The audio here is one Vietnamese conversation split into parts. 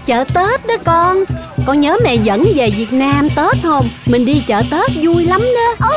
chợ Tết đó con. Con nhớ mẹ dẫn về Việt Nam Tết không? Mình đi chợ Tết vui lắm đó.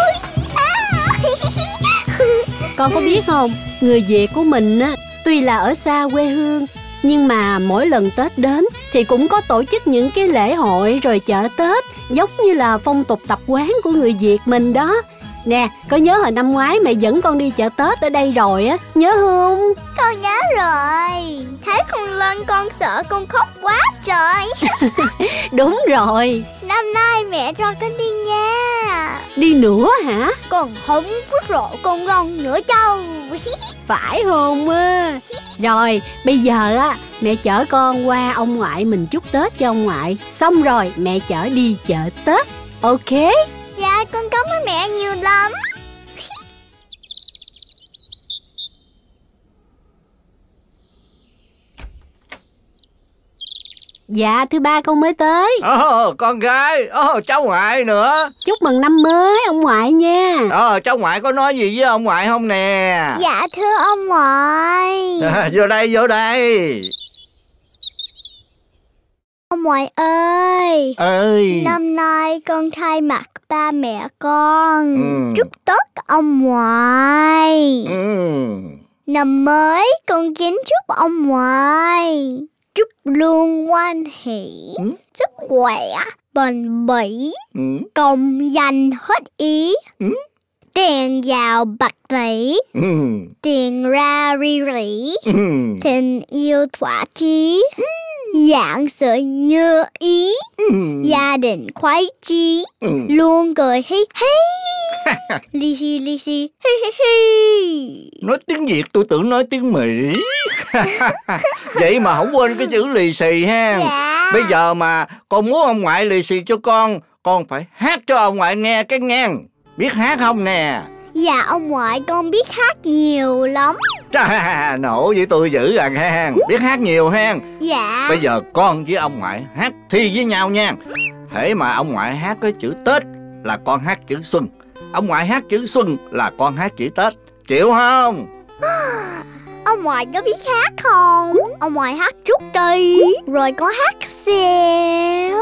Con có biết không, người Việt của mình á, tuy là ở xa quê hương, nhưng mà mỗi lần Tết đến thì cũng có tổ chức những cái lễ hội rồi chợ Tết, giống như là phong tục tập quán của người Việt mình đó. Nè, có nhớ hồi năm ngoái mẹ dẫn con đi chợ Tết ở đây rồi á, nhớ không? Con nhớ rồi. Thấy con lên con sợ con khóc quá trời. Đúng rồi. Năm nay mẹ cho con đi nha. Đi nữa hả? Con không có sợ con gông nữa đâu. Phải không á? Rồi, bây giờ á, mẹ chở con qua ông ngoại mình chúc Tết cho ông ngoại. Xong rồi mẹ chở đi chợ Tết. Ok? Dạ, con cảm ơn mẹ nhiều lắm. Dạ, thứ ba con mới tới. Con gái, cháu ngoại nữa. Chúc mừng năm mới ông ngoại nha. Cháu ngoại có nói gì với ông ngoại không nè? Dạ thưa ông ngoại. Vô đây, vô đây. Ông ngoại ơi. Năm nay con thay mặt ba mẹ con chúc Tết ông ngoại. Năm mới con kính chúc ông ngoại chúc luôn hoan hỷ, sức khỏe, bền bỉ, công danh hết ý, tiền vào bạc tỷ, tiền ra ri rỉ, tình yêu thỏa chí, dạng sự như ý, gia đình khoái chí, luôn cười hi hi, li xì hi hi hi. Nói tiếng Việt tôi tưởng nói tiếng Mỹ. Vậy mà không quên cái chữ lì xì ha. Dạ. Bây giờ mà con muốn ông ngoại lì xì cho con phải hát cho ông ngoại nghe cái ngang. Biết hát không nè? Dạ ông ngoại, con biết hát nhiều lắm. Chà, nổ với tôi dữ à ha. Biết hát nhiều ha. Dạ. Bây giờ con với ông ngoại hát thi với nhau nha. Hễ mà ông ngoại hát cái chữ Tết là con hát chữ Xuân, ông ngoại hát chữ Xuân là con hát chữ Tết. Chịu không? Ông ngoại có biết hát không? Ông ngoại hát chút đi, rồi con hát xèo.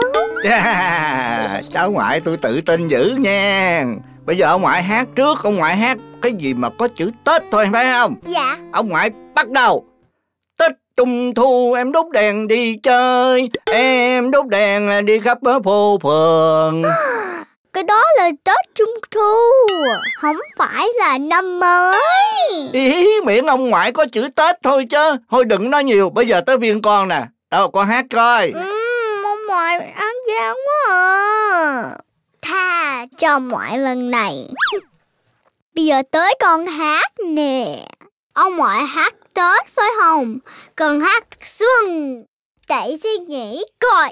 Cháu ngoại tôi tự tin dữ nha. Bây giờ ông ngoại hát trước. Ông ngoại hát cái gì mà có chữ Tết thôi phải không? Dạ. Ông ngoại bắt đầu. Tết Trung Thu em đốt đèn đi chơi, em đốt đèn đi khắp phố phường. Cái đó là Tết Trung Thu, không phải là năm mới. Ý, miệng ông ngoại có chữ Tết thôi chứ. Thôi đừng nói nhiều. Bây giờ tới phiên con nè. Đâu con hát coi. Ông ngoại ăn gian quá à. Tha cho ông ngoại lần này. Bây giờ tới con hát nè. Ông ngoại hát Tết phải không? Con hát Xuân. Để suy nghĩ coi.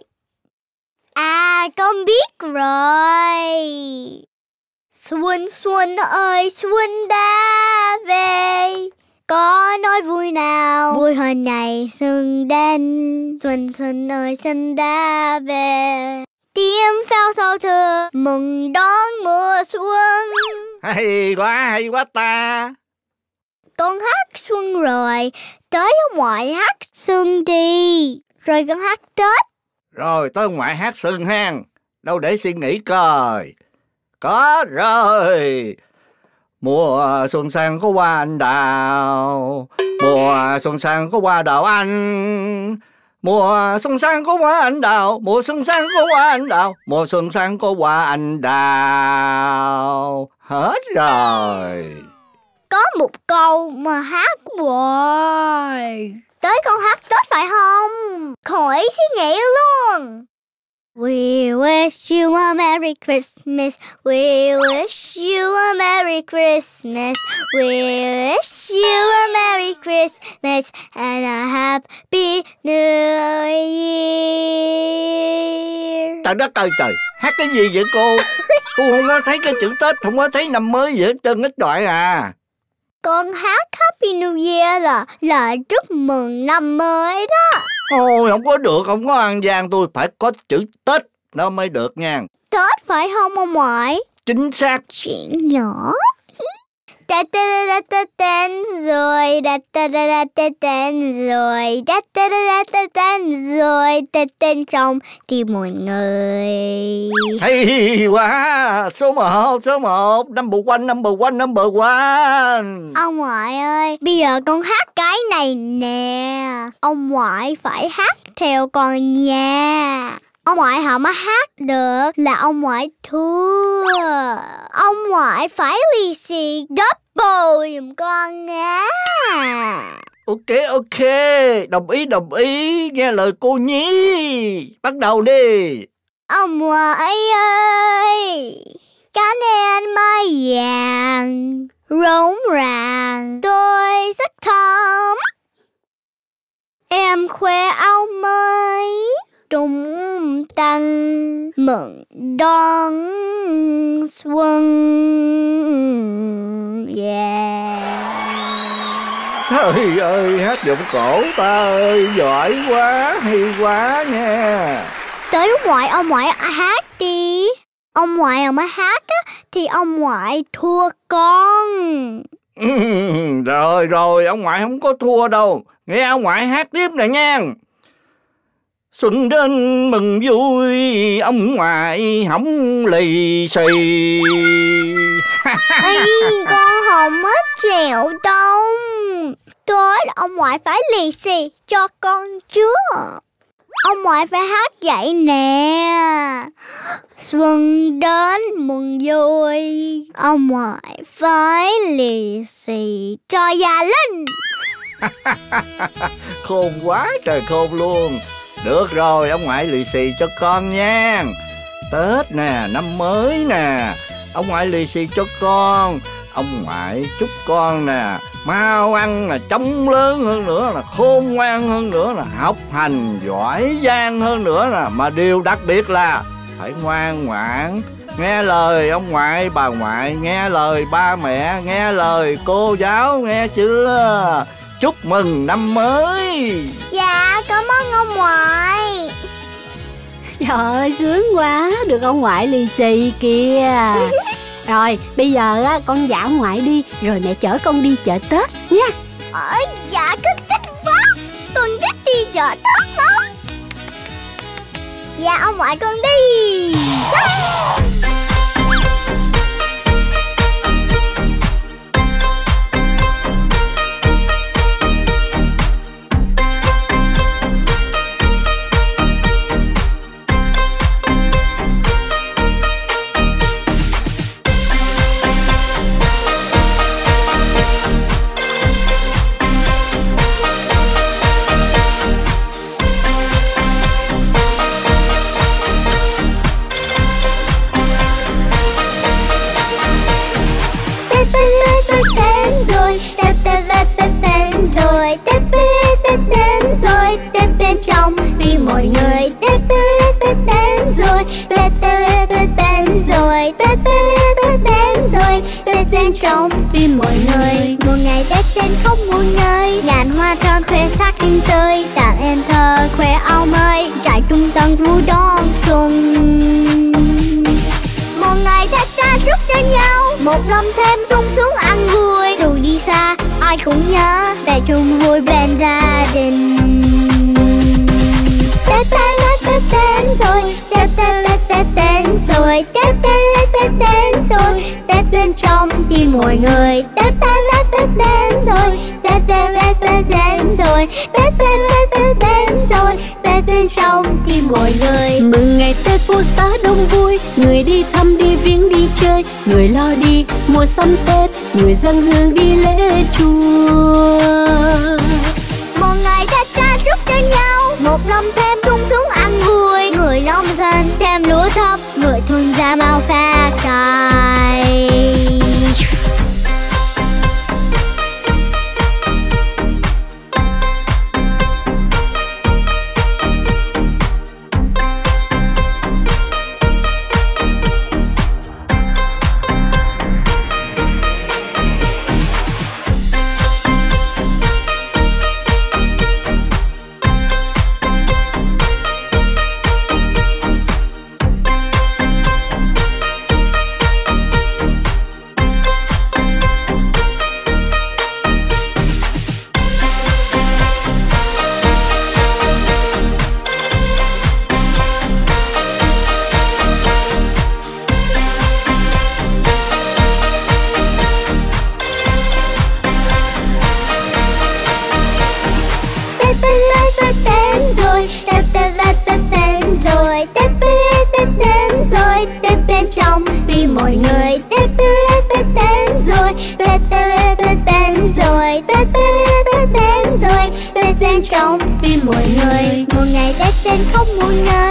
À, con biết rồi. Xuân xuân ơi xuân đã về, có nói vui nào vui hơn này xuân đến. Xuân xuân ơi xuân đã về, tiếng pháo sau thừa mừng đón mùa xuân. Hay quá ta. Con hát xuân rồi, tới ông ngoại hát xuân đi, rồi con hát Tết. Rồi tới ông ngoại hát Xuân hang. Đâu để suy nghĩ coi. Có rồi. Mùa xuân sang có hoa anh đào, mùa xuân sang có hoa đào anh, mùa xuân sang có hoa anh đào, mùa xuân sang có hoa anh đào, mùa xuân sang có hoa anh đào. Hết rồi. Có một câu mà hát hoài. Tới con hát Tết phải không? Khỏi suy nghĩ luôn. We wish you a Merry Christmas. We wish you a Merry Christmas. We wish you a Merry Christmas and a Happy New Year. Trời đất ơi trời, hát cái gì vậy cô? Tôi không có thấy cái chữ Tết, không có thấy năm mới gì hết trơn ít đoạn à. Con hát Happy New Year là chúc mừng năm mới đó. Ôi không có được, không có ăn gian, tôi phải có chữ Tết nó mới được nha. Tết phải không ông ngoại? Chính xác. Chuyện nhỏ. Tết rồi, Tết trong tim mọi người. Hay quá, số 1, number one. Ông ngoại ơi, bây giờ con hát cái này nè. Ông ngoại phải hát theo con nha. Ông ngoại không hát được là ông ngoại thua. Ông ngoại phải lì xì double giùm con nha. Ok, đồng ý, nghe lời cô Nhi. Bắt đầu đi. Ông ngoại ơi, cá nền mai vàng rộn ràng tôi rất thơm. Em khoe áo mới trung tăng mừng đón xuân. Trời ơi, hát giọng cổ ta ơi, giỏi quá, hay quá nha. Tới lúc ông ngoại hát đi. Ông ngoại mà hát á, thì ông ngoại thua con. Rồi, ông ngoại không có thua đâu. Nghe ông ngoại hát tiếp nè nha. Xuân đến mừng vui, ông ngoại hổng lì xì. Ê, con không hết chịu đâu. Tối ông ngoại phải lì xì cho con chứ. Ông ngoại phải hát vậy nè. Xuân đến mừng vui, ông ngoại phải lì xì cho Gia Linh. Khôn quá trời khôn luôn. Được rồi, ông ngoại lì xì cho con nha. Tết nè, năm mới nè, ông ngoại lì xì cho con. Ông ngoại chúc con nè, mau ăn là trông lớn hơn nữa, là khôn ngoan hơn nữa, là học hành giỏi giang hơn nữa nè. Mà điều đặc biệt là phải ngoan ngoãn, nghe lời ông ngoại bà ngoại, nghe lời ba mẹ, nghe lời cô giáo, nghe chưa? Chúc mừng năm mới. Dạ, cảm ơn ông ngoại. Trời ơi, sướng quá, được ông ngoại lì xì kìa. Rồi, bây giờ á, con dạo ông ngoại đi, rồi mẹ chở con đi chợ Tết nha. Dạ, thích quá. Con thích đi chợ Tết lắm. Dạ, ông ngoại con đi. Trong tim mọi người. Tết đến rồi, Tết đến rồi, Tết đến rồi, Tết đến trong tim mọi người. Một ngày Tết đến không muôn nơi, ngàn hoa tròn khoe sắc xinh tươi. Đàn em thơ khoe áo mới, trải trung tâm vui đón xuân. Một ngày Tết ta chúc cho nhau, một năm thêm sung sướng ăn vui. Dù đi xa ai cũng nhớ về chung vui bên gia đình. Tết đến rồi, Tết đến rồi, Tết đến rồi, Tết đến trong tim mọi người. Tết đến rồi, Tết đến rồi, Tết đến rồi, Tết đến trong tim mọi người. Mừng ngày Tết phố xá đông vui, người đi thăm đi viếng đi chơi, người lo đi mua sắm Tết, người dâng hương đi lễ chùa. Một ngày Tết ta chúc cho nhau, một năm thêm sung sướng ăn vui. Người nông dân thêm lúa thóc, người thương gia mau phát tài.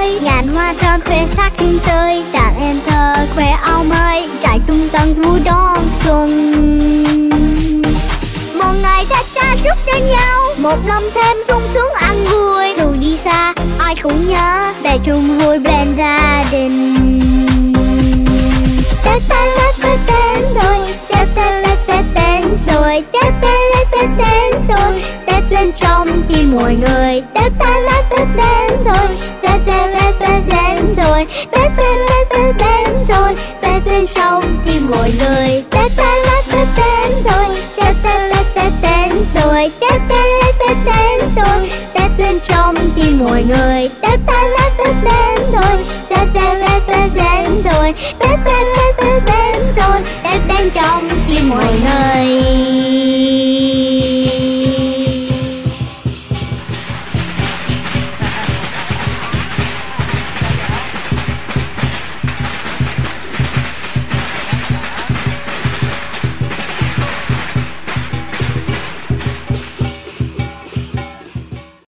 ơi, ngàn hoa thơm khoe sắc xinh tươi, đàn em thơ khoe áo mới, trải trung tân vui đón xuân. Một ngày ta cha chúc cho nhau, một năm thêm sung sướng ăn vui. Dù đi xa ai cũng nhớ về chung vui bên gia đình. Tết đến rồi, Tết đến rồi, Tết đến rồi, Tết lên trong tim mọi người. Tết đến rồi, Tết đến rồi, Tết đến rồi, Tết lên trong tim mọi người. Tết đến rồi, Tết đến rồi, Tết đến rồi, Tết lên trong tim mọi người. Tết đến rồi, Tết đến rồi, Tết